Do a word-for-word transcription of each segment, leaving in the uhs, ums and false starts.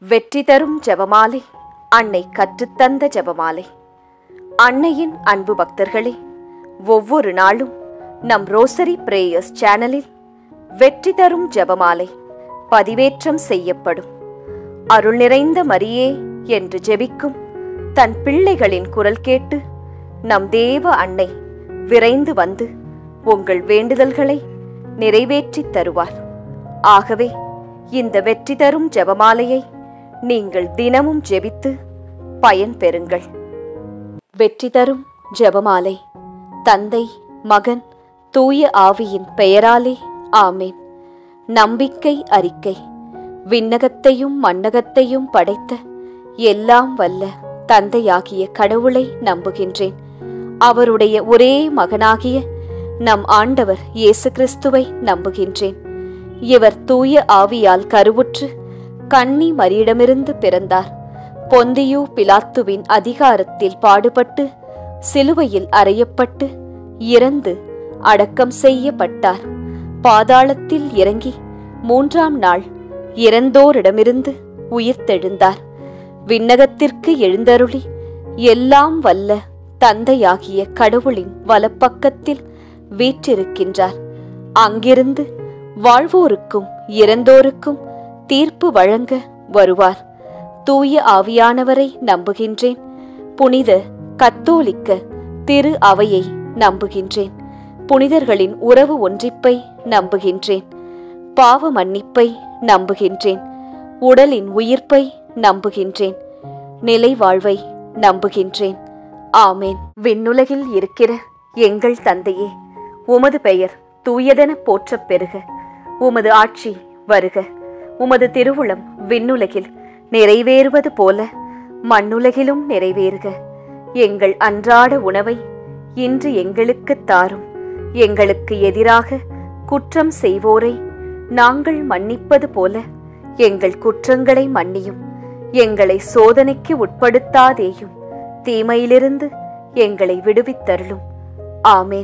வெற்றி தரும் ஜெபமாலை, அன்னை கற்றுத்தந்த ஜெபமாலை. அன்னையின் அன்பு பக்தர்களே, ஒவ்வொரு நாளும் நம் ரோசரி பிரேயர்ஸ் சேனலில் வெற்றி தரும் ஜெபமாலை பதிவேற்றம் செய்யப்படும். அருள் நிறைந்த மரியே என்று ஜெபிக்கும் தன் பிள்ளைகளின் குரல் கேட்டு நம் தேவ அன்னை விரைந்து வந்து உங்கள் வேண்டுதல்களை நிறைவேற்றித் தருவார். ஆகவே இந்த வெற்றி தரும் ஜெபமாலையை நீங்கள் தினமும் ஜெபித்து பயன் பெறுங்கள். வெற்றி தரும் ஜெபமாலை. தந்தை, மகன், தூய ஆவியின் பெயராலே ஆமேன். நம்பிக்கை அறிக்கை. விண்ணகத்தையும் மண்ணகத்தையும் படைத்த எல்லாம் வல்ல தந்தையாகிய கடவுளை நம்புகின்றேன். அவருடைய ஒரே மகனாகிய நம் ஆண்டவர் இயேசு கிறிஸ்துவை நம்புகின்றேன். இவர் தூய ஆவியால் கருவுற்று கன்னி மரியிடமிருந்து பிறந்தார். பொந்தியு பிலாத்துவின் அதிகாரத்தில் பாடுபட்டு சிலுவையில் அறையப்பட்டு இறந்து அடக்கம் செய்யப்பட்டார். பாதாளத்தில் இறங்கி மூன்றாம் நாள் இறந்தோரிடமிருந்து உயிர்த்தெழுந்தார். விண்ணகத்திற்கு எழுந்தருளி எல்லாம் வல்ல தந்தையாகிய கடவுளின் வலப்பக்கத்தில் வீற்றிருக்கின்றார். அங்கிருந்து வாழ்வோருக்கும் இறந்தோருக்கும் தீர்ப்பு வழங்க வருவார். தூய ஆவியானவரை நம்புகின்றேன். புனித கத்தோலிக்க திரு அவையை நம்புகின்றேன். புனிதர்களின் உறவு ஒன்றிப்பை நம்புகின்றேன். பாவ மன்னிப்பை நம்புகின்றேன். உடலின் உயிர்ப்பை நம்புகின்றேன். நிலை வாழ்வை நம்புகின்றேன். ஆமேன். விண்ணுலகில் இருக்கிற எங்கள் தந்தையே, உமது பெயர் தூயதென போற்றப் பெறுக. உமது ஆட்சி வருக. உமது திருவுளம் விண்ணுலகில் நிறைவேறுவது போல மண்ணுலகிலும் நிறைவேறுக. எங்கள் அன்றாட உணவை இன்று எங்களுக்கு தாரும். எங்களுக்கு எதிராக குற்றம் செய்வோரை நாங்கள் மன்னிப்பது போல எங்கள் குற்றங்களை மன்னியும். எங்களை சோதனைக்கு உட்படுத்தாதேயும், தீமையிலிருந்து எங்களை விடுவித்தருளும். ஆமேன்.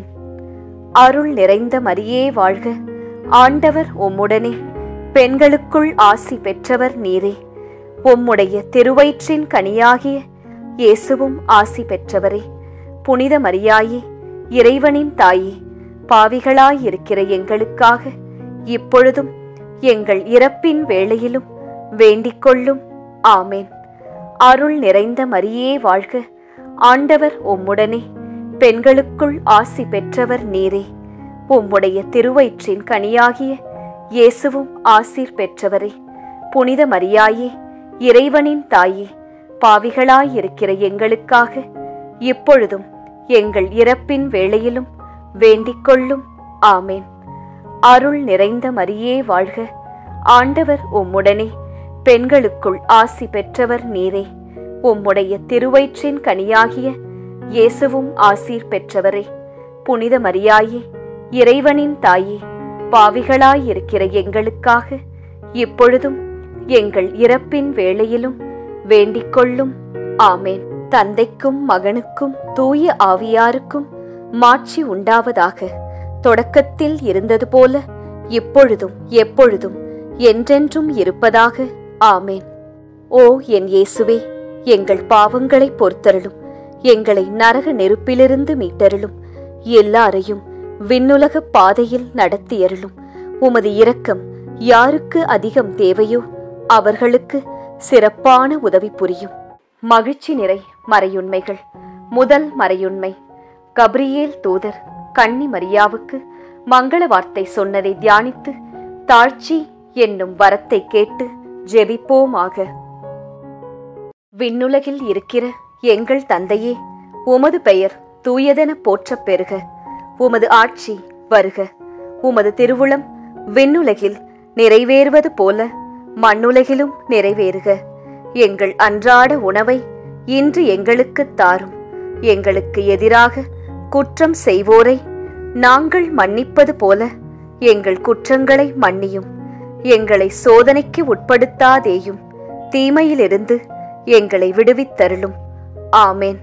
அருள் நிறைந்த மரியே வாழ்க. ஆண்டவர் உம்முடனே, பெண்களுக்குள் ஆசி பெற்றவர் நீரே. உம்முடைய திருவயிற்றின் கனியாகிய இயேசுவும் ஆசி பெற்றவரே. புனித மரியாயே, இறைவனின் தாயே, பாவிகளாயிருக்கிற எங்களுக்காக இப்பொழுதும் எங்கள் இறப்பின் வேளையிலும் வேண்டிக் கொள்ளும். ஆமேன். அருள் நிறைந்த மரியே வாழ்க. ஆண்டவர் உம்முடனே, பெண்களுக்குள் ஆசி பெற்றவர் நீரே. உம்முடைய திருவயிற்றின் கனியாகிய இயேசுவும் ஆசீர் பெற்றவரே. புனித மரியாயே, இறைவனின் தாயே, பாவிகளாயிருக்கிற எங்களுக்காக இப்பொழுதும் எங்கள் இறப்பின் வேளையிலும் வேண்டிக் கொள்ளும். ஆமேன். அருள் நிறைந்த மரியே வாழ்க. ஆண்டவர் உம்முடனே, பெண்களுக்குள் ஆசி பெற்றவர் நீரே. உம்முடைய திருவயிற்றின் கனியாகிய இயேசுவும் ஆசீர் பெற்றவரே. புனித மரியாயே, இறைவனின் தாயே, பாவிகளாயிருக்கிற எங்களுக்காக இப்பொழுதும் எங்கள் இறப்பின் வேளையிலும் வேண்டிக் கொள்ளும். ஆமேன். தந்தைக்கும் மகனுக்கும் தூய ஆவியாருக்கும் மாட்சி உண்டாவதாக. தொடக்கத்தில் இருந்தது போல இப்பொழுதும் எப்பொழுதும் என்றென்றும் இருப்பதாக. ஆமேன். ஓ என் இயேசுவே, எங்கள் பாவங்களை பொறுத்தருளும். எங்களை நரக நெருப்பிலிருந்து மீட்டருளும். எல்லாரையும் விண்ணுலக பாதையில் நடத்தியருளும். உமது இரக்கம் யாருக்கு அதிகம் தேவையோ அவர்களுக்கு சிறப்பான உதவி புரியும். மகிழ்ச்சி நிறை மறையுண்மைகள். முதல் மறையுண்மை, கபிரியேல் தூதர் கன்னி மரியாவுக்கு மங்கள வார்த்தை சொன்னதை தியானித்து தாழ்ச்சி என்னும் வரத்தை கேட்டு ஜெபிப்போமாக. விண்ணுலகில் இருக்கிற எங்கள் தந்தையே, உமது பெயர் தூயதென போற்றப் பெறுக. உமது ஆட்சி வருக. உமது திருவுளம் விண்ணுலகில் நிறைவேறுவது போல மண்ணுலகிலும் நிறைவேறுக. எங்கள் அன்றாட உணவை இன்று எங்களுக்கு தாரும். எங்களுக்கு எதிராக குற்றம் செய்வோரை நாங்கள் மன்னிப்பது போல எங்கள் குற்றங்களை மன்னியும். எங்களை சோதனைக்கு உட்படுத்தாதேயும், தீமையிலிருந்து எங்களை விடுவித்தருளும். ஆமேன்.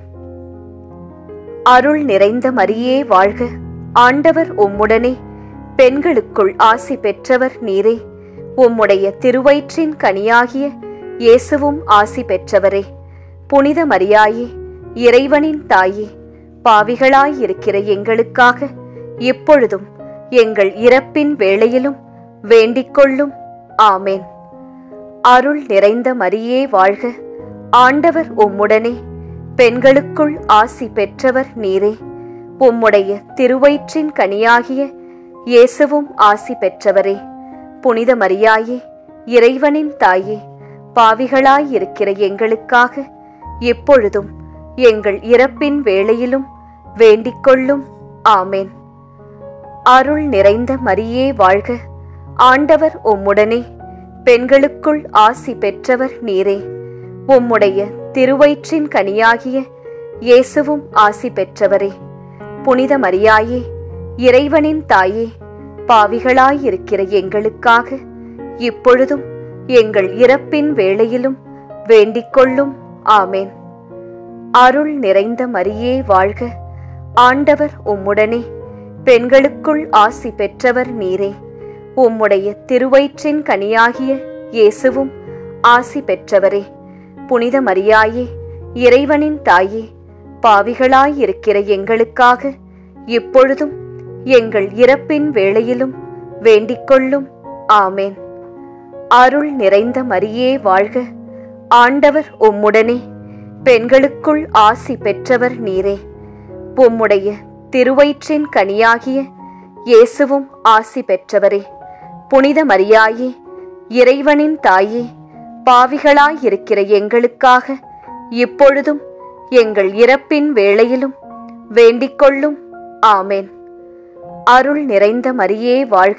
அருள் நிறைந்த மரியே வாழ்க. ஆண்டவர் உம்முடனே, பெண்களுக்குள் ஆசி பெற்றவர் நீரே. உம்முடைய திருவயிற்றின் கனியாகிய இயேசுவும் ஆசி பெற்றவரே. புனித மரியாயே, இறைவனின் தாயே, பாவிகளாயிருக்கிற எங்களுக்காக இப்பொழுதும் எங்கள் இறப்பின் வேளையிலும் வேண்டிக்கொள்ளும். ஆமேன். அருள் நிறைந்த மரியே வாழ்க. ஆண்டவர் உம்முடனே, பெண்களுக்குள் ஆசி பெற்றவர் நீரே. உம்முடைய திருவயிற்றின் கனியாகிய இயேசுவும் ஆசி பெற்றவரே. புனித மரியாயே, இறைவனின் தாயே, பாவிகளாயிருக்கிற எங்களுக்காக இப்பொழுதும் எங்கள் இறப்பின் வேளையிலும் வேண்டிக்கொள்ளும். ஆமேன். அருள் நிறைந்த மரியே வாழ்க. ஆண்டவர் உம்முடனே, பெண்களுக்குள் ஆசி பெற்றவர் நீரே. உம்முடைய திருவயிற்றின் கனியாகிய இயேசுவும் ஆசி பெற்றவரே. புனித மரியாயே, இறைவனின் தாயே, பாவிகளாயிருக்கிற எங்களுக்காக இப்பொழுதும் எங்கள் இறப்பின் வேளையிலும் வேண்டிக்கொள்ளும். ஆமேன். அருள் நிறைந்த மரியே வாழ்க. ஆண்டவர் உம்முடனே, பெண்களுக்குள் ஆசி பெற்றவர் நீரே. உம்முடைய திருவயிற்றின் கனியாகிய இயேசுவும் ஆசி பெற்றவரே. புனித மரியாயே, இறைவனின் தாயே, பாவிகளாயிருக்கிற எங்களுக்காக இப்பொழுதும் எங்கள் இறப்பின் வேளையிலும் வேண்டிக்கொள்ளும். ஆமேன். அருள் நிறைந்த மரியே வாழ்க. ஆண்டவர் உம்முடனே, பெண்களுக்குள் ஆசி பெற்றவர் நீரே. உம்முடைய திருவயிற்றின் கனியாகிய இயேசுவும் ஆசி பெற்றவரே. புனித மரியாயே, இறைவனின் தாயே, பாவிகளாயிருக்கிற எங்களுக்காக இப்பொழுதும் எங்கள் இறப்பின் வேளையிலும் வேண்டிக்கொள்ளும். ஆமேன். அருள் நிறைந்த மரியே வாழ்க.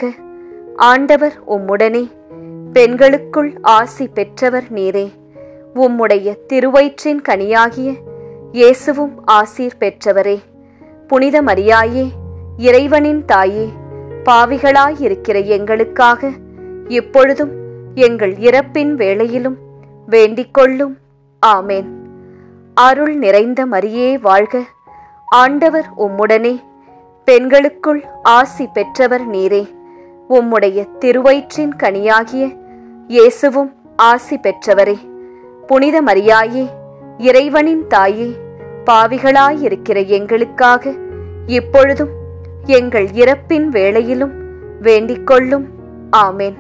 ஆண்டவர் உம்முடனே, பெண்களுக்குள் ஆசி பெற்றவர் நீரே. உம்முடைய திருவயிற்றின் கனியாகிய இயேசுவும் ஆசீர் பெற்றவரே. புனித மரியாயே, இறைவனின் தாயே, பாவிகளாயிருக்கிற எங்களுக்காக இப்பொழுதும் எங்கள் இறப்பின் வேளையிலும் வேண்டிக்கொள்ளும். ஆமேன். அருள் நிறைந்த மரியே வாழ்க. ஆண்டவர் உம்முடனே, பெண்களுக்குள் ஆசி பெற்றவர் நீரே. உம்முடைய திருவயிற்றின் கனியாகிய இயேசுவும் ஆசி பெற்றவரே. புனித மரியாயே, இறைவனின் தாயே, பாவிகளாயிருக்கிற எங்களுக்காக இப்பொழுதும் எங்கள் இறப்பின் வேளையிலும் வேண்டிக்கொள்ளும். ஆமேன்.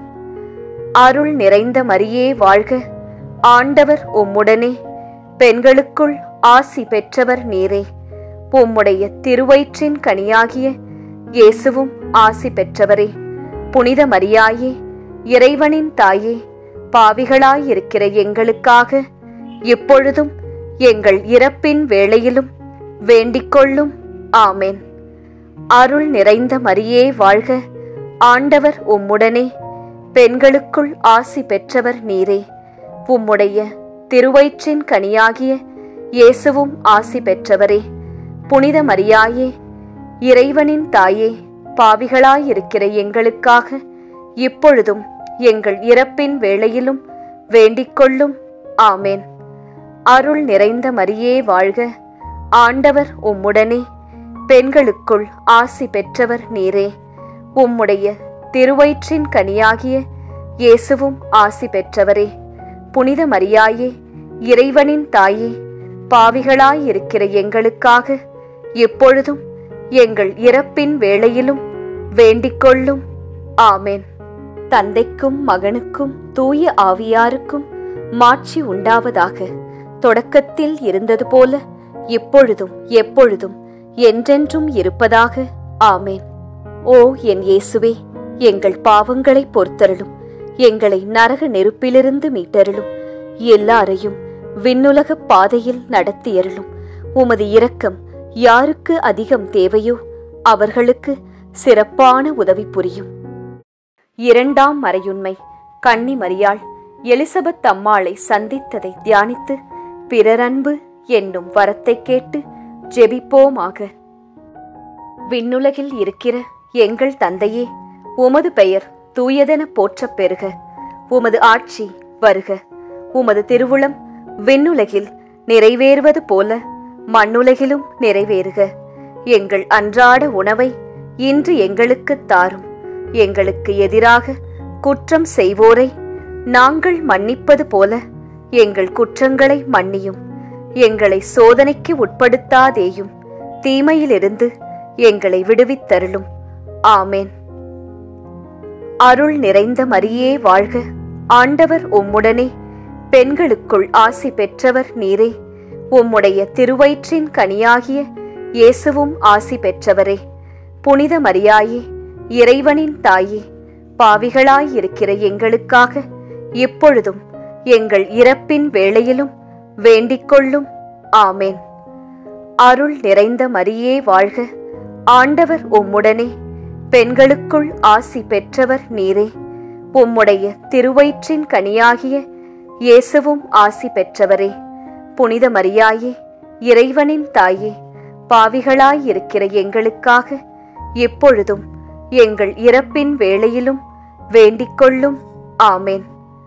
அருள் நிறைந்த மரியே வாழ்க. ஆண்டவர் உம்முடனே, பெண்களுக்குள் ஆசி பெற்றவர் நீரே. உம்முடைய திருவயிற்றின் கனியாகிய இயேசுவும் ஆசி பெற்றவரே. புனித மரியாயே, இறைவனின் தாயே, பாவிகளாயிருக்கிற எங்களுக்காக இப்பொழுதும் எங்கள் இறப்பின் வேளையிலும் வேண்டிக்கொள்ளும். ஆமேன். அருள் நிறைந்த மரியே வாழ்க. ஆண்டவர் உம்முடனே, பெண்களுக்குள் ஆசி பெற்றவர் நீரே. உம்முடைய திருவயிற்றின் கனியாகிய இயேசுவும் ஆசி பெற்றவரே. புனித மரியாயே, இறைவனின் தாயே, பாவிகளாயிருக்கிற எங்களுக்காக இப்பொழுதும் எங்கள் இறப்பின் வேளையிலும் வேண்டிக்கொள்ளும். ஆமேன். அருள் நிறைந்த மரியே வாழ்க. ஆண்டவர் உம்முடனே, பெண்களுக்குள் ஆசி பெற்றவர் நீரே. உம்முடைய திருவயிற்றின் கனியாகிய இயேசுவும் ஆசி பெற்றவரே. புனித மரியாயே, இறைவனின் தாயே, பாவிகளாயிருக்கிற எங்களுக்காக எப்பொழுதும் எங்கள் இறப்பின் வேளையிலும் வேண்டிக்கொள்ளும். ஆமேன். தந்தைக்கும் மகனுக்கும் தூய ஆவியாருக்கும் மாட்சி உண்டாவதாக. தொடக்கத்தில் இருந்தது போல இப்பொழுதும் எப்பொழுதும் என்றென்றும் இருப்பதாக. ஆமேன். ஓ என் இயேசுவே, எங்கள் பாவங்களை பொறுத்தருளும். எங்களை நரக நெருப்பிலிருந்து மீட்டருளும். எல்லாரையும் விண்ணுலக பாதையில் நடத்தியருளும். உமது இரக்கம் யாருக்கு அதிகம் தேவையோ அவர்களுக்கு சிறப்பான உதவி புரியும். இரண்டாம் மறையுண்மை. கன்னி மரியாள் எலிசபெத் அம்மாளை சந்தித்ததை தியானித்து பிறரன்பு என்னும் வரத்தை கேட்டு ஜெபிப்போமாக. விண்ணுலகில் இருக்கிற எங்கள் தந்தையே, உமது பெயர் தூயதென போற்றப் பெறுக. உமது ஆட்சி வருக. உமது திருவுளம் விண்ணுலகில் நிறைவேறுவது போல மண்ணுலகிலும் நிறைவேறுக. எங்கள் அன்றாட உணவை இன்று எங்களுக்குத் தாரும். எங்களுக்கு எதிராக குற்றம் செய்வோரை நாங்கள் மன்னிப்பது போல எங்கள் குற்றங்களை மன்னியும். எங்களை சோதனைக்கு உட்படுத்தாதேயும், தீமையிலிருந்து எங்களை விடுவித்தருளும். ஆமேன். அருள் நிறைந்த மரியே வாழ்க, ஆண்டவர் உம்முடனே, பெண்களுக்குள் ஆசி பெற்றவர் நீரே. உம்முடைய திருவயிற்றின் கனியாகிய இயேசுவும் ஆசி பெற்றவரே. புனித மரியாயே, இறைவனின் தாயே, பாவிகளாயிருக்கிற எங்களுக்காக இப்பொழுதும் எங்கள் இறப்பின் வேளையிலும் வேண்டிக்கொள்ளும். ஆமேன். அருள் நிறைந்த மரியே வாழ்க, ஆண்டவர் உம்முடனே, பெண்களுக்குள் ஆசி பெற்றவர் நீரே. உம்முடைய திருவயிற்றின் கனியாகிய இயேசுவும் ஆசி பெற்றவரே. புனித மரியாயே, இறைவனின் தாயே, பாவிகளாயிருக்கிற எங்களுக்காக இப்பொழுதும் எங்கள் இறப்பின் வேளையிலும் வேண்டிக்கொள்ளும். ஆமேன்.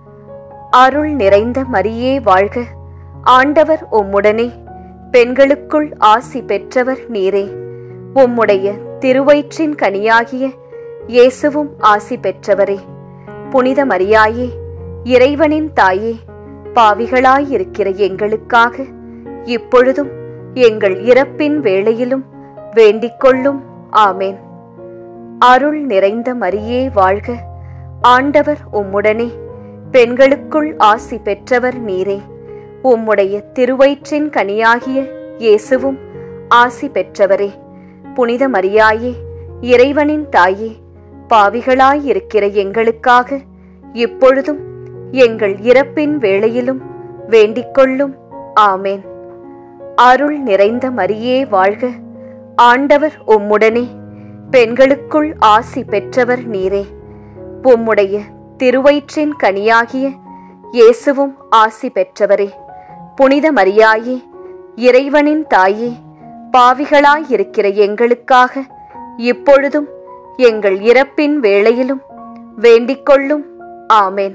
அருள் நிறைந்த மரியே வாழ்க, ஆண்டவர் உம்முடனே, பெண்களுக்குள் ஆசி பெற்றவர் நீரே. உம்முடைய திருவயிற்றின் கனியாகிய இயேசுவும் ஆசி பெற்றவரே. புனித மரியாயே, இறைவனின் தாயே, பாவிகளாயிருக்கிற எங்களுக்காக இப்பொழுதும் எங்கள் இறப்பின் வேளையிலும் வேண்டிக்கொள்ளும். ஆமேன். அருள் நிறைந்த மரியே வாழ்க, ஆண்டவர் உம்முடனே, பெண்களுக்குள் ஆசி பெற்றவர் நீரே. உம்முடைய திருவயிற்றின் கனியாகிய இயேசுவும் ஆசி பெற்றவரே. புனித மரியாயே, இறைவனின் தாயே, பாவிகளாயிருக்கிற எங்களுக்காக இப்பொழுதும் எங்கள் இறப்பின் வேளையிலும் வேண்டிக்கொள்ளும். ஆமேன். அருள் நிறைந்த மரியே வாழ்க, ஆண்டவர் உம்முடனே, பெண்களுக்குள் ஆசி பெற்றவர் நீரே. உம்முடைய திருவயிற்றின் கனியாகிய இயேசுவும் ஆசி பெற்றவரே. புனித மரியாயே, இறைவனின் தாயே, பாவிகளாயிருக்கிற எங்களுக்காக இப்பொழுதும் எங்கள் இறப்பின் வேளையிலும் வேண்டிக்கொள்ளும். ஆமேன்.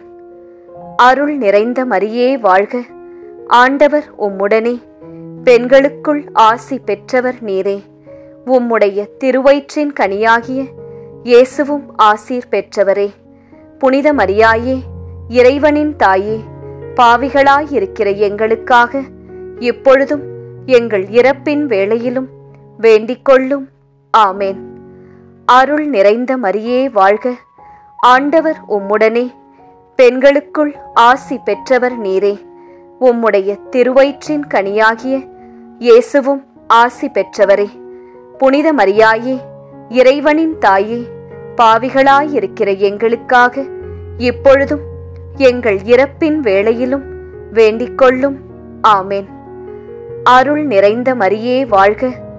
அருள் நிறைந்த மரியே வாழ்க, ஆண்டவர் உம்முடனே, பெண்களுக்குள் ஆசி பெற்றவர் நீரே. உம்முடைய திருவயிற்றின் கனியாகிய இயேசுவும் ஆசீர் பெற்றவரே. புனித மரியாயே, இறைவனின் தாயே, பாவிகளாயிருக்கிற எங்களுக்காக இப்பொழுதும் எங்கள் இறப்பின் வேளையிலும் வேண்டிக்கொள்ளும். ஆமேன். அருள் நிறைந்த மரியே வாழ்க, ஆண்டவர் உம்முடனே, பெண்களுக்குள் ஆசி பெற்றவர் நீரே. உம்முடைய திருவயிற்றின் கனியாகிய இயேசுவும் ஆசி பெற்றவரே. புனித மரியாயே, இறைவனின் தாயே, பாவிகளாயிருக்கிற எங்களுக்காக இப்பொழுதும் எங்கள் இறப்பின் வேளையிலும் வேண்டிக்கொள்ளும். ஆமேன். அருள் நிறைந்த மரியே வாழ்க,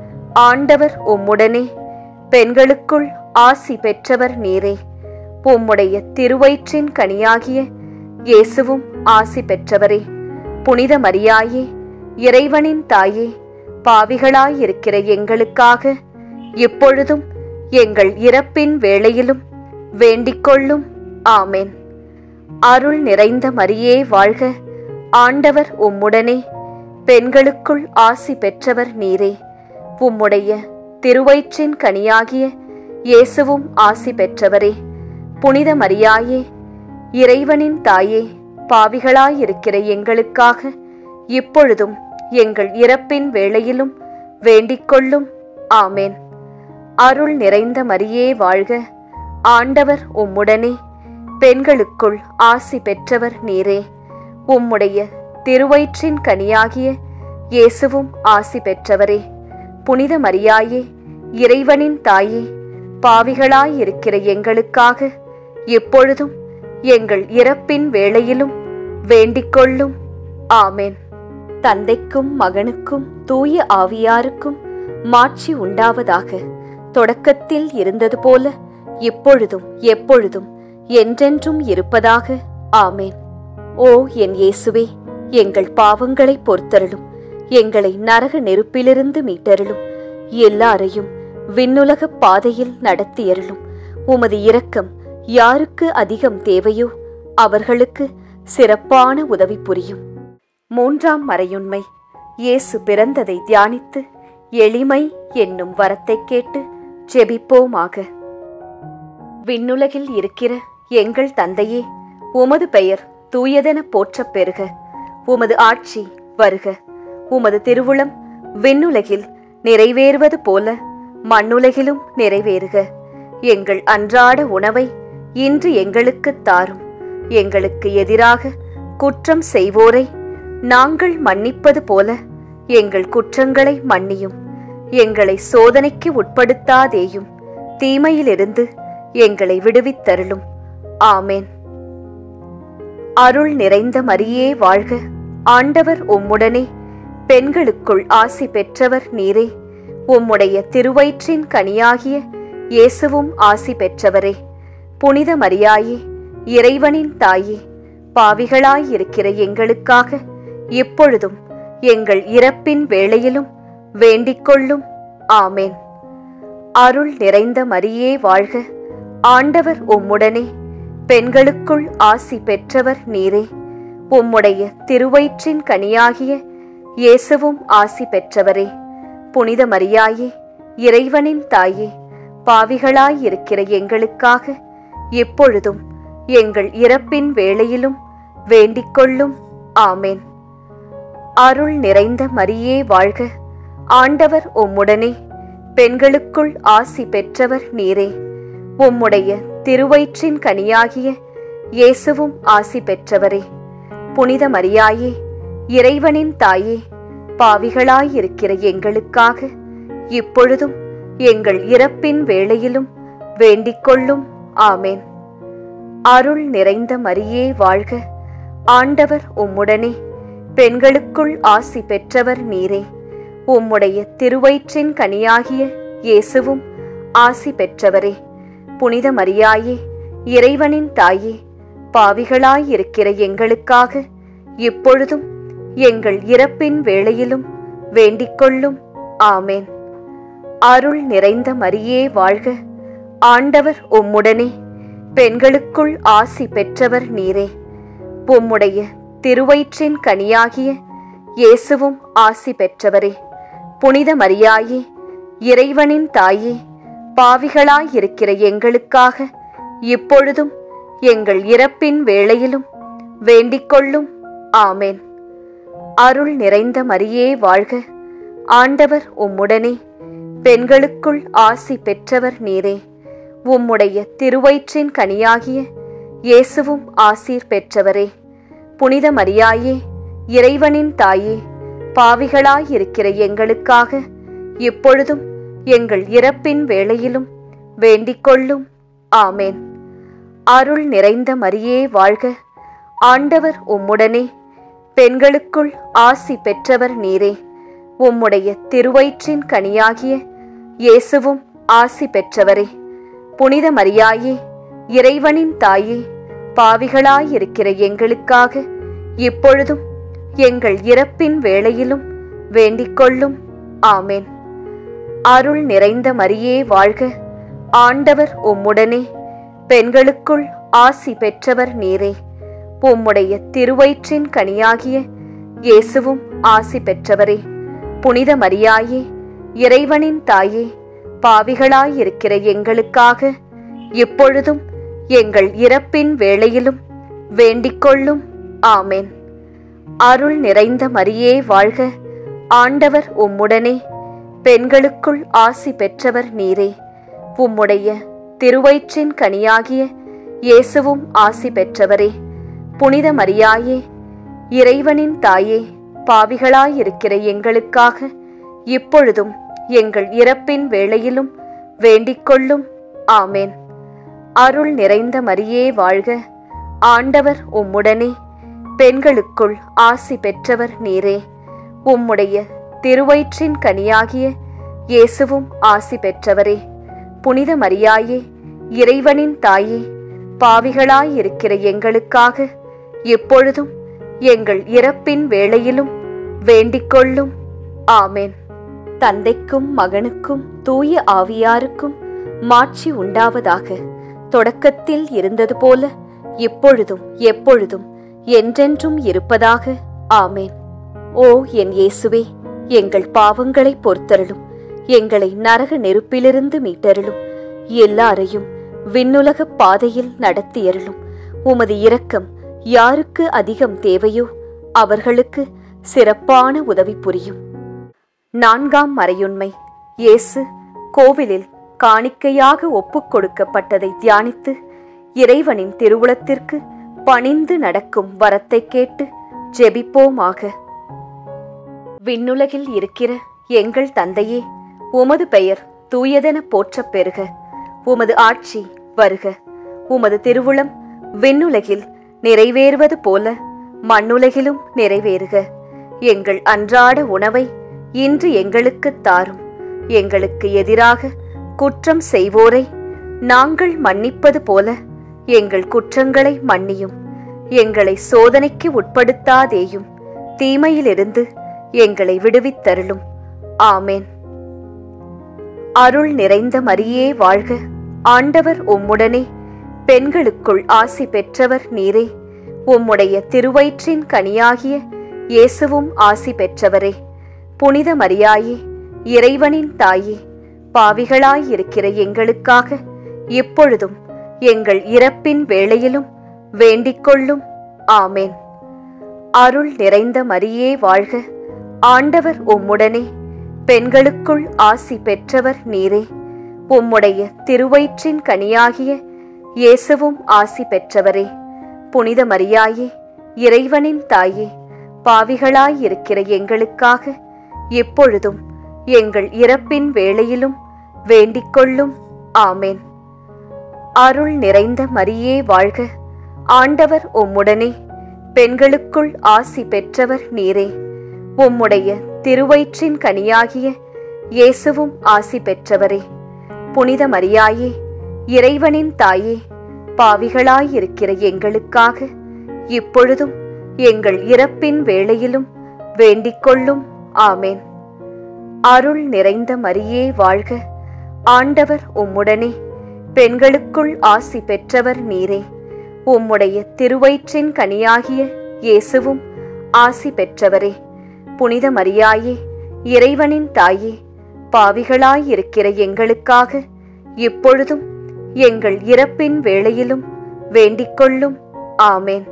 ஆண்டவர் உம்முடனே, பெண்களுக்குள் ஆசி பெற்றவர் நீரே. உம்முடைய திருவயிற்றின் கனியாகிய இயேசுவும் ஆசி பெற்றவரே. புனித மரியாயே, இறைவனின் தாயே, பாவிகளாயிருக்கிற எங்களுக்காக இப்பொழுதும் எங்கள் இறப்பின் வேளையிலும் வேண்டிக்கொள்ளும். ஆமேன். அருள் நிறைந்த மரியே வாழ்க, ஆண்டவர் உம்முடனே, பெண்களுக்குள் ஆசி பெற்றவர் நீரே. உம்முடைய திருவயிற்றின் கனியாகிய இயேசுவும் ஆசி பெற்றவரே. புனித மரியாயே, இறைவனின் தாயே, பாவிகளாயிருக்கிற எங்களுக்காக இப்பொழுதும் எங்கள் இறப்பின் வேளையிலும் வேண்டிக்கொள்ளும். ஆமேன். அருள் நிறைந்த மரியே வாழ்க, ஆண்டவர் உம்முடனே, பெண்களுக்குள் ஆசி பெற்றவர் நீரே. உம்முடைய திருவயிற்றின் கனியாகிய இயேசுவும் ஆசி பெற்றவரே. புனித மரியாயே, இறைவனின் தாயே, பாவிகளாயிருக்கிற எங்களுக்காக இப்பொழுதும் எங்கள் இறப்பின் வேளையிலும் வேண்டிக்கொள்ளும். ஆமேன். தந்தைக்கும் மகனுக்கும் தூய ஆவியாருக்கும் மாட்சி உண்டாவதாக. தொடக்கத்தில் இருந்தது போல இப்பொழுதும் எப்பொழுதும் என்றென்றும் இருப்பதாக. ஆமேன். ஓ என் இயேசுவே, எங்கள் பாவங்களை பொறுத்தருளும், எங்களை நரக நெருப்பிலிருந்து மீட்டருளும், எல்லாரையும் விண்ணுலக பாதையில் நடத்தியருளும். உமது இரக்கம் யாருக்கு அதிகம் தேவையோ அவர்களுக்கு சிறப்பான உதவி புரியும். மூன்றாம் மறையுண்மை. இயேசு பிறந்ததை தியானித்து எளிமை என்னும் வரத்தை கேட்டு ஜெபிப்போமாக. விண்ணுலகில் இருக்கிற எங்கள் தந்தையே, உமது பெயர் தூயதென போற்றப் பெறுக. உமது ஆட்சி வருக. உமது திருவுளம் விண்ணுலகில் நிறைவேறுவது போல மண்ணுலகிலும் நிறைவேறுக. எங்கள் அன்றாட உணவை இன்று எங்களுக்கு தாரும். எங்களுக்கு எதிராக குற்றம் செய்வோரை நாங்கள் மன்னிப்பது போல எங்கள் குற்றங்களை மன்னியும். எங்களை சோதனைக்கு உட்படுத்தாதேயும், தீமையிலிருந்து எங்களை விடுவித்தருளும். ஆமேன். அருள் நிறைந்த மரியே வாழ்க. ஆண்டவர் உம்முடனே, பெண்களுக்குள் ஆசி பெற்றவர் நீரே. உம்முடைய திருவயிற்றின் கனியாகிய இயேசுவும் ஆசி பெற்றவரே. புனித மரியாயே, இறைவனின் தாயே, பாவிகளாயிருக்கிற எங்களுக்காக எப்பொழுதும் எங்கள் இறப்பின் வேளையிலும் வேண்டிக்கொள்ளும். ஆமேன். அருள் நிறைந்த மரியே வாழ்க. ஆண்டவர் உம்முடனே, பெண்களுக்குள் ஆசி பெற்றவர் நீரே. உம்முடைய திருவயிற்றின் கனியாகிய இயேசுவும் ஆசி பெற்றவரே. புனித மரியாயே, இறைவனின் தாயே, பாவிகளாயிருக்கிற எங்களுக்காக எப்பொழுதும் எங்கள் இறப்பின் வேளையிலும் வேண்டிக்கொள்ளும். ஆமேன். அருள் நிறைந்த மரியே வாழ்க. ஆண்டவர் உம்முடனே, பெண்களுக்குள் ஆசி பெற்றவர் நீரே. உம்முடைய திருவயிற்றின் கனியாகிய இயேசுவும் ஆசி பெற்றவரே. புனித மரியாயே, இறைவனின் தாயே, பாவிகளாயிருக்கிற எங்களுக்காக இப்பொழுதும் எங்கள் இறப்பின் வேளையிலும் வேண்டிக்கொள்ளும். ஆமேன். அருள் நிறைந்த மரியே வாழ்க. ஆண்டவர் உம்முடனே, பெண்களுக்குள் ஆசி பெற்றவர் நீரே. உம்முடைய திருவயிற்றின் கனியாகிய இயேசுவும் ஆசி பெற்றவரே. புனித மரியாயே, இறைவனின் தாயே, பாவிகளாயிருக்கிற எங்களுக்காக இப்பொழுதும் எங்கள் இறப்பின் வேளையிலும் வேண்டிக்கொள்ளும். ஆமேன். அருள் நிறைந்த மரியே வாழ்க. ஆண்டவர் உம்முடனே, பெண்களுக்குள் ஆசி பெற்றவர் நீரே. உம்முடைய திருவயிற்றின் கனியாகிய இயேசுவும் ஆசி பெற்றவரே. புனித மரியாயே, இறைவனின் தாயே, பாவிகளாயிருக்கிற எங்களுக்காக இப்பொழுதும் எங்கள் இறப்பின் வேளையிலும் வேண்டிக்கொள்ளும். ஆமேன். அருள் நிறைந்த மரியே வாழ்க. ஆண்டவர் உம்முடனே, பெண்களுக்குள் ஆசி பெற்றவர் நீரே. உம்முடைய திருவயிற்றின் கனியாகிய இயேசுவும் ஆசீர் பெற்றவரே. புனித மரியாயே, இறைவனின் தாயே, பாவிகளாயிருக்கிற எங்களுக்காக இப்பொழுதும் எங்கள் இறப்பின் வேளையிலும் வேண்டிக்கொள்ளும். ஆமேன். அருள் நிறைந்த மரியே வாழ்க. ஆண்டவர் உம்முடனே, பெண்களுக்குள் ஆசி பெற்றவர் நீரே. உம்முடைய திருவயிற்றின் கனியாகிய இயேசுவும் ஆசி பெற்றவரே. புனித மரியாயே, இறைவனின் தாயே, பாவிகளாயிருக்கிற எங்களுக்காக இப்பொழுதும் எங்கள் இறப்பின் வேளையிலும் வேண்டிக்கொள்ளும். ஆமேன். அருள் நிறைந்த மரியே வாழ்க. ஆண்டவர் உம்முடனே, பெண்களுக்குள் ஆசி பெற்றவர் நீரே. உம்முடைய திருவயிற்றின் கனியாகிய இயேசுவும் ஆசி பெற்றவரே. புனித மரியாயே, இறைவனின் தாயே, பாவிகளாயிருக்கிற எங்களுக்காக இப்பொழுதும் எங்கள் இறப்பின் வேளையிலும் வேண்டிக்கொள்ளும். ஆமேன். அருள் நிறைந்த மரியே வாழ்க. ஆண்டவர் உம்முடனே, பெண்களுக்குள் ஆசி பெற்றவர் நீரே. உம்முடைய திருவயிற்றின் கனியாகிய இயேசுவும் ஆசி பெற்றவரே. புனித மரியாயே, இறைவனின் தாயே, பாவிகளாயிருக்கிற எங்களுக்காக இப்பொழுதும் எங்கள் இறப்பின் வேளையிலும் வேண்டிக்கொள்ளும். ஆமேன். அருள் நிறைந்த மரியே வாழ்க. ஆண்டவர் உம்முடனே, பெண்களுக்குள் ஆசி பெற்றவர் நீரே. உம்முடைய திருவயிற்றின் கனியாகிய இயேசுவும் ஆசி பெற்றவரே. புனித மரியாயே, இறைவனின் தாயே, பாவிகளாயிருக்கிற எங்களுக்காக எப்பொழுதும் எங்கள் இறப்பின் வேளையிலும் வேண்டிக்கொள்ளும். ஆமேன். தந்தைக்கும் மகனுக்கும் தூய ஆவியாருக்கும் மாட்சி உண்டாவதாக. தொடக்கத்தில் இருந்தது போல இப்பொழுதும் எப்பொழுதும் என்றென்றும் இருப்பதாக. ஆமேன். ஓ என் இயேசுவே, எங்கள் பாவங்களை பொறுத்தருளும். எங்களை நரக நெருப்பிலிருந்து மீட்டருளும். எல்லாரையும் விண்ணுலக பாதையில் நடத்தியருளும். உமது இரக்கம் யாருக்கு அதிகம் தேவையோ அவர்களுக்கு சிறப்பான உதவி புரியும். நான்காம் மறையுண்மை. இயேசு கோவிலில் காணிக்கையாக ஒப்புக் கொடுக்கப்பட்டதை தியானித்து இறைவனின் திருவுளத்திற்கு பணிந்து நடக்கும் வரத்தை கேட்டு ஜெபிப்போமாக. விண்ணுலகில் இருக்கிற எங்கள் தந்தையே, உமது பெயர் தூயதென போற்றப் பெறுக. உமது ஆட்சி வருக. உமது திருவுளம் விண்ணுலகில் நிறைவேறுவது போல மண்ணுலகிலும் நிறைவேறுக. எங்கள் அன்றாட உணவை இன்று எங்களுக்கு தாரும். எங்களுக்கு எதிராக குற்றம் செய்வோரை நாங்கள் மன்னிப்பது போல எங்கள் குற்றங்களை மன்னியும். எங்களை சோதனைக்கு உட்படுத்தாதேயும், தீமையிலிருந்து எங்களை விடுவித்தருளும். ஆமேன். அருள் நிறைந்த மரியே வாழ்க. ஆண்டவர் உம்முடனே, பெண்களுக்குள் ஆசி பெற்றவர் நீரே. உம்முடைய திருவயிற்றின் கனியாகிய இயேசுவும் ஆசி பெற்றவரே. புனித மரியாயே, இறைவனின் தாயே, பாவிகளாயிருக்கிற எங்களுக்காக இப்பொழுதும் எங்கள் இறப்பின் வேளையிலும் வேண்டிக்கொள்ளும். ஆமேன். அருள் நிறைந்த மரியே வாழ்க. ஆண்டவர் உம்முடனே, பெண்களுக்குள் ஆசி பெற்றவர் நீரே. உம்முடைய திருவயிற்றின் கனியாகிய இயேசுவும் ஆசி பெற்றவரே. புனித மரியாயே, இறைவனின் தாயே, பாவிகளாயிருக்கிற எங்களுக்காக எப்பொழுதும் எங்கள் இறப்பின் வேளையிலும் வேண்டிக்கொள்ளும். ஆமேன். அருள் நிறைந்த மரியே வாழ்க. ஆண்டவர் உம்முடனே, பெண்களுக்குள் ஆசி பெற்றவர் நீரே. உம்முடைய திருவயிற்றின் கனியாகிய இயேசுவும் ஆசி பெற்றவரே. புனித மரியாயே, இறைவனின் தாயே, பாவிகளாயிருக்கிற எங்களுக்காக இப்பொழுதும் எங்கள் இறப்பின் வேளையிலும் வேண்டிக்கொள்ளும். ஆமேன். அருள் நிறைந்த மரியே வாழ்க. ஆண்டவர் உம்முடனே, பெண்களுக்குள் ஆசி பெற்றவர் நீரே. உம்முடைய திருவயிற்றின் கனியாகிய இயேசுவும் ஆசி பெற்றவரே. புனித மரியாயே, இறைவனின் தாயே, பாவிகளாயிருக்கிற எங்களுக்காக இப்பொழுதும் எங்கள் இறப்பின் வேளையிலும் வேண்டிக்கொள்ளும். ஆமேன்.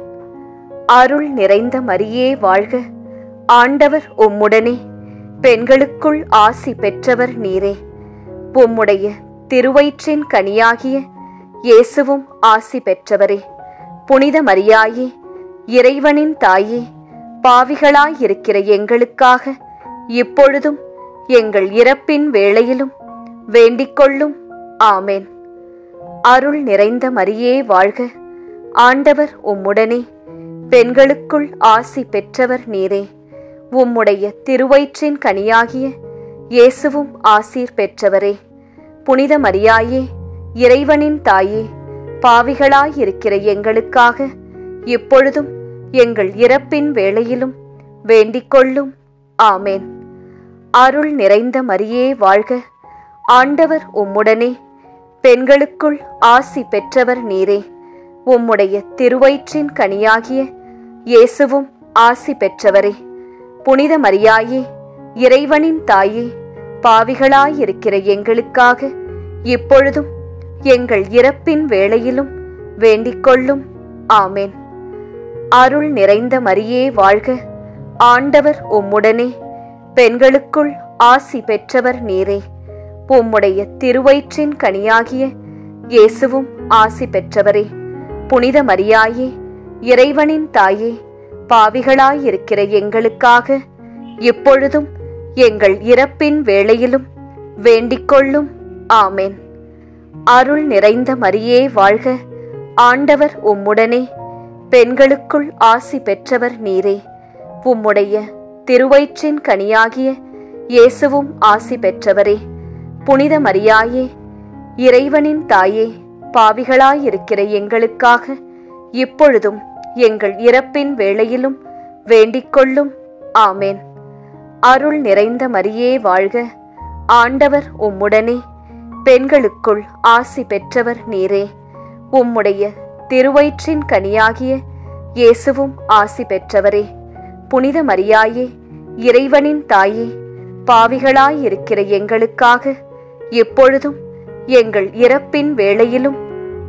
அருள் நிறைந்த மரியே வாழ்க. ஆண்டவர் உம்முடனே, பெண்களுக்குள் ஆசி பெற்றவர் நீரே. உம்முடைய திருவயிற்றின் கனியாகிய இயேசுவும் ஆசி பெற்றவரே. புனித மரியாயே, இறைவனின் தாயே, பாவிகளாயிருக்கிற எங்களுக்காக இப்பொழுதும் எங்கள் இறப்பின் வேளையிலும் வேண்டிக்கொள்ளும். ஆமேன். அருள் நிறைந்த மரியே வாழ்க. ஆண்டவர் உம்முடனே, பெண்களுக்குள் ஆசி பெற்றவர் நீரே. உம்முடைய திருவயிற்றின் கனியாகிய இயேசுவும் ஆசீர் பெற்றவரே. புனித மரியாயே, இறைவனின் தாயே, பாவிகளாயிருக்கிற எங்களுக்காக இப்பொழுதும் எங்கள் இறப்பின் வேளையிலும் வேண்டிக்கொள்ளும். ஆமேன். அருள் நிறைந்த மரியே வாழ்க. ஆண்டவர் உம்முடனே, பெண்களுக்குள் ஆசி பெற்றவர் நீரே. உம்முடைய திருவயிற்றின் கனியாகிய இயேசுவும் ஆசி பெற்றவரே. புனித மரியாயே, இறைவனின் தாயே, பாவிகளாயிருக்கிற எங்களுக்காக இப்பொழுதும் எங்கள் இறப்பின் வேளையிலும் வேண்டிக்கொள்ளும். ஆமேன். அருள் நிறைந்த மரியே வாழ்க. ஆண்டவர் உம்முடனே, பெண்களுக்குள் ஆசி பெற்றவர் நீரே. உம்முடைய திருவயிற்றின் கனியாகிய இயேசுவும் ஆசி பெற்றவரே. புனித மரியாயே, இறைவனின் தாயே, பாவிகளாயிருக்கிற எங்களுக்காக இப்பொழுதும் எங்கள் இறப்பின் வேளையிலும் வேண்டிக்கொள்ளும். ஆமேன். அருள் நிறைந்த மரியே வாழ்க. ஆண்டவர் உம்முடனே, பெண்களுக்குள் ஆசி பெற்றவர் நீரே. உம்முடைய திருவயிற்றின் கனியாகிய இயேசுவும் ஆசி பெற்றவரே. புனித மரியாயே, இறைவனின் தாயே, பாவிகளாயிருக்கிற எங்களுக்காக இப்பொழுதும் எங்கள் இறப்பின் வேளையிலும் வேண்டிக்கொள்ளும். ஆமேன். அருள் நிறைந்த மரியே வாழ்க. ஆண்டவர் உம்முடனே, பெண்களுக்குள் ஆசி பெற்றவர் நீரே. உம்முடைய திருவயிற்றின் கனியாகிய இயேசுவும் ஆசி பெற்றவரே. புனித மரியாயே, இறைவனின் தாயே, பாவிகளாயிருக்கிற எங்களுக்காக எப்பொழுதும் எங்கள் இறப்பின் வேளையிலும்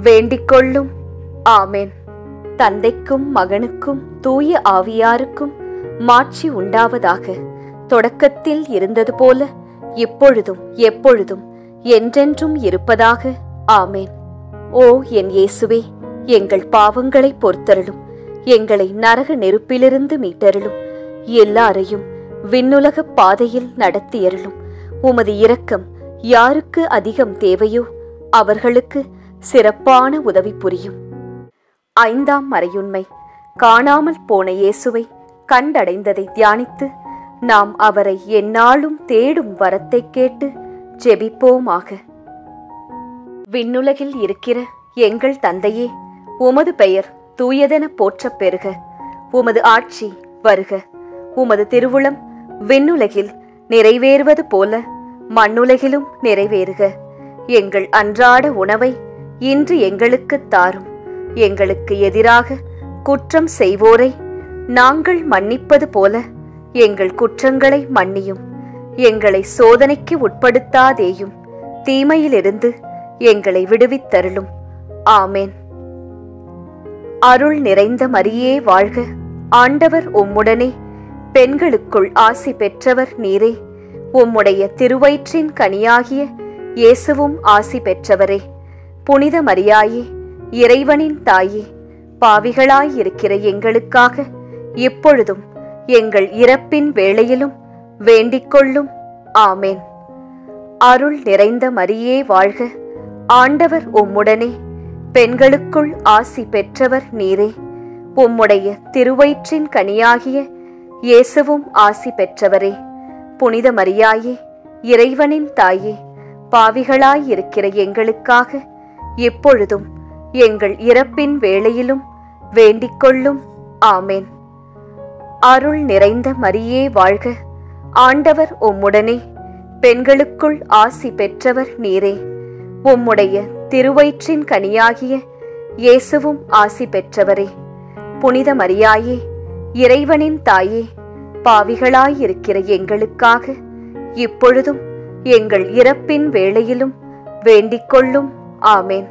வேண்டிக்கொள்ளும். ஆமேன். தந்தைக்கும் மகனுக்கும் தூய ஆவியாருக்கும் மாட்சி உண்டாவதாக. தொடக்கத்தில் இருந்தது போல இப்பொழுதும் எப்பொழுதும் என்றென்றும் இருப்பதாக. ஆமேன். ஓ என் இயேசுவே, எங்கள் பாவங்களை பொறுத்தருளும். எங்களை நரக நெருப்பிலிருந்து மீட்டருளும். எல்லாரையும் விண்ணுலக பாதையில் நடத்தியருளும். உமது இரக்கம் யாருக்கு அதிகம் தேவையோ அவர்களுக்கு சிறப்பான உதவி புரியும். ஐந்தாம் மறையுண்மை. காணாமல் போன இயேசுவை கண்டடைந்ததை தியானித்து நாம் அவரை எந்நாளும் தேடும் வரத்தை கேட்டு ஜெபிப்போமாக. விண்ணுலகில் இருக்கிற எங்கள் தந்தையே, உமது பெயர் தூயதென போற்றப் பெறுக. உமது ஆட்சி வருக. உமது திருவுளம் விண்ணுலகில் நிறைவேறுவது போல மண்ணுலகிலும் நிறைவேறுக. எங்கள் அன்றாட உணவை இன்று எங்களுக்கு தாரும். எங்களுக்கு எதிராக குற்றம் செய்வோரை நாங்கள் மன்னிப்பது போல எங்கள் குற்றங்களை மன்னியும். எங்களை சோதனைக்கு உட்படுத்தாதேயும், தீமையிலிருந்து எங்களை விடுவித்தருளும். ஆமேன். அருள் நிறைந்த மரியே வாழ்க. ஆண்டவர் உம்முடனே, பெண்களுக்குள் ஆசி பெற்றவர் நீரே. உம்முடைய திருவயிற்றின் கனியாகிய இயேசுவும் ஆசி பெற்றவரே. புனித மரியாயே, இறைவனின் தாயே, பாவிகளாயிருக்கிற எங்களுக்காக இப்பொழுதும் எங்கள் இறப்பின் வேளையிலும் வேண்டிக்கொள்ளும். ஆமேன். அருள் நிறைந்த மரியே வாழ்க. ஆண்டவர் உம்முடனே, பெண்களுக்குள் ஆசி பெற்றவர் நீரே. உம்முடைய திருவயிற்றின் கனியாகிய இயேசுவும் ஆசி பெற்றவரே. புனித மரியாயே, இறைவனின் தாயே, பாவிகளாயிருக்கிற எங்களுக்காக இப்பொழுதும் எங்கள் இறப்பின் வேளையிலும் வேண்டிக்கொள்ளும். ஆமேன். அருள் நிறைந்த மரியே வாழ்க. ஆண்டவர் உம்முடனே, பெண்களுக்குள் ஆசி பெற்றவர் நீரே. உம்முடைய திருவயிற்றின் கனியாகிய இயேசுவும் ஆசி பெற்றவரே. புனித மரியாயே, இறைவனின் தாயே, பாவிகளாயிருக்கிற எங்களுக்காக இப்பொழுதும் எங்கள் இறப்பின் வேளையிலும் வேண்டிக்கொள்ளும். ஆமேன்.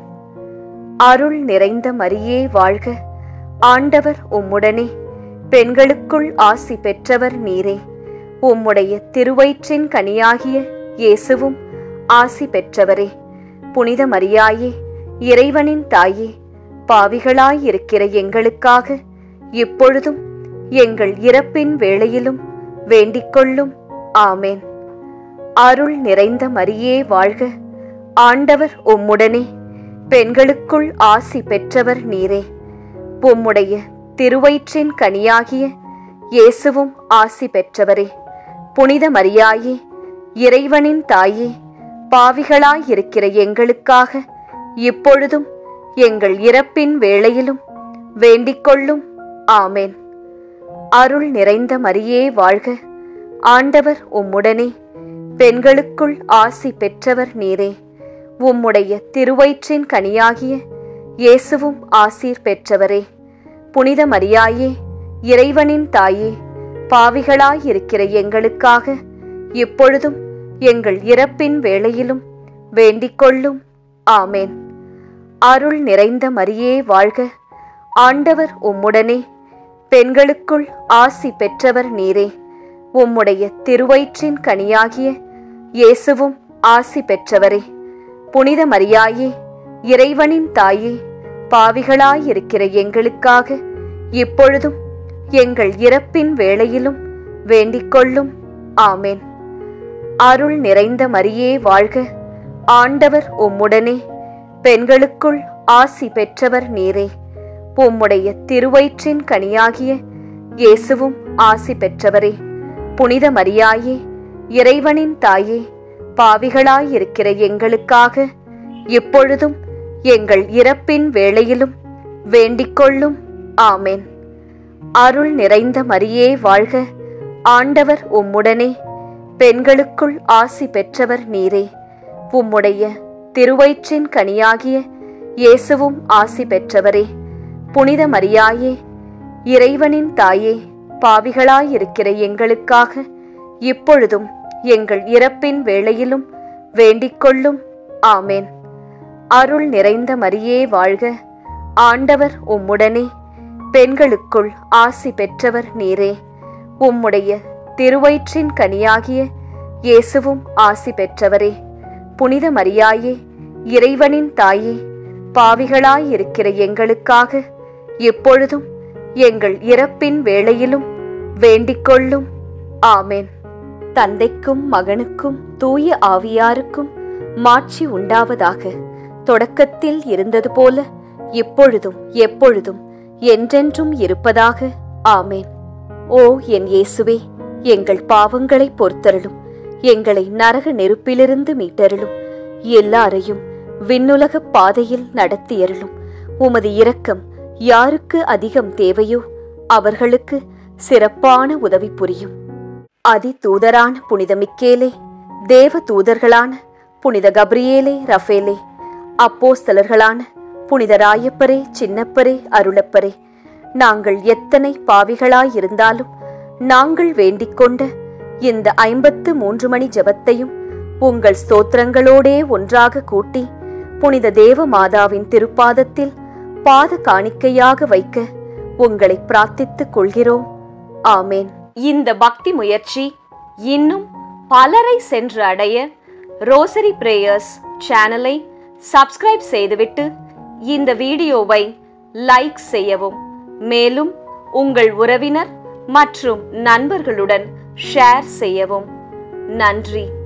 அருள் நிறைந்த மரியே வாழ்க. ஆண்டவர் உம்முடனே, பெண்களுக்குள் ஆசி பெற்றவர் நீரே. உம்முடைய திருவயிற்றின் கனியாகிய இயேசுவும் ஆசி பெற்றவரே. புனித மரியாயே, இறைவனின் தாயே, பாவிகளாயிருக்கிற எங்களுக்காக இப்பொழுதும் எங்கள் இறப்பின் வேளையிலும் வேண்டிக்கொள்ளும். ஆமேன். அருள் நிறைந்த மரியே வாழ்க. ஆண்டவர் உம்முடனே, பெண்களுக்குள் ஆசி பெற்றவர் நீரே. உம்முடைய திருவயிற்றின் கனியாகிய இயேசுவும் ஆசி பெற்றவரே. புனித மரியாயே, இறைவனின் தாயே, பாவிகளாயிருக்கிற எங்களுக்காக இப்பொழுதும் எங்கள் இறப்பின் வேளையிலும் வேண்டிக்கொள்ளும். ஆமேன். அருள் நிறைந்த மரியே வாழ்க. ஆண்டவர் உம்முடனே, பெண்களுக்குள் ஆசி பெற்றவர் நீரே. உம்முடைய திருவயிற்றின் கனியாகிய இயேசுவும் ஆசீர் பெற்றவரே. புனித மரியாயே, இறைவனின் தாயே, பாவிகளாயிருக்கிற எங்களுக்காக இப்பொழுதும் எங்கள் இறப்பின் வேளையிலும் வேண்டிக்கொள்ளும். ஆமேன். அருள் நிறைந்த மரியே வாழ்க. ஆண்டவர் உம்முடனே, பெண்களுக்குள் ஆசி பெற்றவர் நீரே. உம்முடைய திருவயிற்றின் கனியாகிய இயேசுவும் ஆசி பெற்றவரே. புனித மரியாயே, இறைவனின் தாயே, பாவிகளாயிருக்கிற எங்களுக்காக இப்பொழுதும் எங்கள் இறப்பின் வேளையிலும் வேண்டிக்கொள்ளும். ஆமேன். அருள் நிறைந்த மரியே வாழ்க. ஆண்டவர் உம்முடனே, பெண்களுக்குள் ஆசி பெற்றவர் நீரே. உம்முடைய திருவயிற்றின் கனியாகிய இயேசுவும் ஆசி பெற்றவரே. புனித மரியாயே, இறைவனின் தாயே, பாவிகளாயிருக்கிற எங்களுக்காக இப்பொழுதும் எங்கள் இறப்பின் வேளையிலும் வேண்டிக்கொள்ளும். ஆமேன். அருள் நிறைந்த மரியே வாழ்க. ஆண்டவர் உம்முடனே, பெண்களுக்குள் ஆசி பெற்றவர் நீரே. உம்முடைய திருவயிற்றின் கனியாகிய இயேசுவும் ஆசி பெற்றவரே. புனித மரியாயே, இறைவனின் தாயே, பாவிகளாயிருக்கிற எங்களுக்காக இப்பொழுதும் எங்கள் இறப்பின் வேளையிலும் வேண்டிக்கொள்ளும். ஆமேன். அருள் நிறைந்த மரியே வாழ்க. ஆண்டவர் உம்முடனே, பெண்களுக்குள் ஆசி பெற்றவர் நீரே. உம்முடைய திருவயிற்றின் கனியாகிய இயேசுவும் ஆசி பெற்றவரே. புனித மரியாயே, இறைவனின் தாயே, பாவிகளாயிருக்கிற எங்களுக்காக எப்பொழுதும் எங்கள் இறப்பின் வேளையிலும் வேண்டிக்கொள்ளும். ஆமேன். தந்தைக்கும் மகனுக்கும் தூய ஆவியாருக்கும் மாட்சி உண்டாவதாக. தொடக்கத்தில் இருந்தது போல இப்பொழுதும் எப்பொழுதும் என்றென்றும் இருப்பதாக. ஆமேன். ஓ என் இயேசுவே, எங்கள் பாவங்களை பொறுத்தருளும், எங்களை நரக நெருப்பிலிருந்து மீட்டருளும், எல்லாரையும் விண்ணுலக பாதையில் நடத்தியருளும். உமது இரக்கம் யாருக்கு அதிகம் தேவையோ அவர்களுக்கு சிறப்பான உதவி புரியும். அதி தூதரான புனித மிக்கேலே, தேவ தூதர்களான புனித கப்ரியேலே, ரஃபேலே, அப்போஸ்தலர்களான புனித ராயப்பரே, சின்னப்பரே, அருளப்பரே, நாங்கள் எத்தனை பாவிகளாயிருந்தாலும் நாங்கள் வேண்டிக் கொண்ட இந்த ஐம்பத்து மூன்று மணி ஜெபத்தையும் உங்கள் ஸ்தோத்திரங்களோடே ஒன்றாக கூட்டி புனித தேவ மாதாவின் திருப்பாதத்தில் பாத காணிக்கையாக வைக்க உங்களை பிரார்த்தித்துக் கொள்கிறோம். ஆமேன். இந்த பக்தி முயற்சி இன்னும் பலரை சென்று அடைய ரோசரி பிரேயர்ஸ் சேனலை சப்ஸ்கிரைப் செய்துவிட்டு இந்த வீடியோவை லைக் செய்யவும். மேலும் உங்கள் உறவினர் மற்றும் நண்பர்களுடன் ஷேர் செய்யவும். நன்றி.